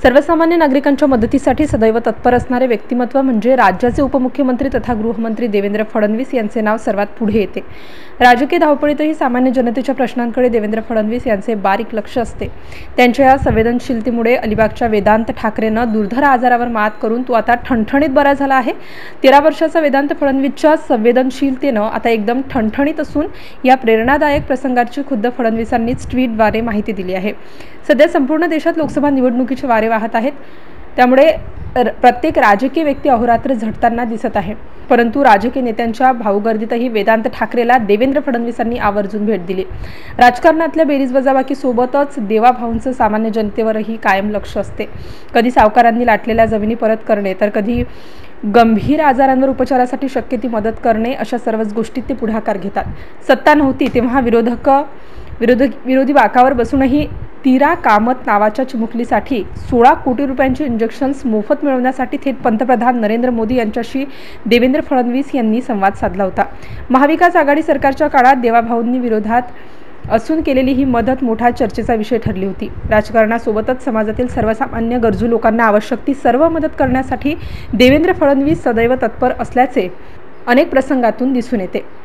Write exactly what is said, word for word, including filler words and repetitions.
सर्वसामान्य नागरिकांच्या मदतीसाठी सदैव तत्पर असणारे व्यक्तिमत्व म्हणजे राज्याचे उपमुख्यमंत्री तथा गृहमंत्री देवेंद्र फडणवीस यांचे नाव सर्वात पुढे येते। राजकीय धावपळीतही सामान्य जनतेच्या प्रश्नांकडे देवेंद्र फडणवीस यांचे बारीक लक्ष असते। त्यांच्या या संवेदनशीलतेमुळे अलिबागच्या वेदांत ठाकरेंना दुर्धर आजारावर मात करून तो आता ठणठणीत बरा झाला आहे। तेरा वर्षाचा वेदांत फडणवीसच्या संवेदनशीलतेनं आता एकदम ठणठणीत असून या प्रेरणादायक प्रसंगाची खुद्द फडणवीसांनीच ट्विटद्वारे माहिती दिली आहे। सध्या संपूर्ण देशात लोकसभा निवडणुकीचे वारे वाहत आहेत, त्यामुळे प्रत्येक राजकीय व्यक्ती अहोरात्र झटताना दिसत आहे। परंतु राजकीय नेत्यांच्या भाऊगर्दीतही वेदांत ठाकरेला देवेंद्र फडणवीसांनी आवर्जून भेट दिली। राजकारणातल्या बेरीज वजाबाकी सोबतच देवाभाऊंचं सामान्य जनतेवरही कायम लक्ष असते। कधी सावकारांनी लाटलेल्या जमिनी परत करणे, तर कधी गंभीर आजारांवर उपचारासाठी शक्य ती मदत करणे, अशा सर्वच गोष्टीत ते पुढाकार घेतात। सत्ता नव्हती तेव्हा विरोधक विरोधी विरोधी बाकावर बसूनही तीरा कामत नावाच्या चिमुकलीसाठी सोळा कोटी रुपयांचे इंजेक्शन्स मोफत मिळवण्यासाठी थेट पंतप्रधान नरेंद्र मोदी यांच्याशी देवेंद्र फडणवीस यांनी संवाद साधला होता। महाविकास आघाडी सरकारच्या काळात देवाभाऊंनी विरोधात असून केलेली ही मदत मोठा चर्चेचा विषय ठरली होती। राजकारणासोबतच समाजातील सर्वसामान्य गरजू लोकांना आवश्यक ती सर्व मदत करण्यासाठी देवेंद्र फडणवीस सदैव तत्पर असल्याचे अनेक प्रसंगातून दिसून येते।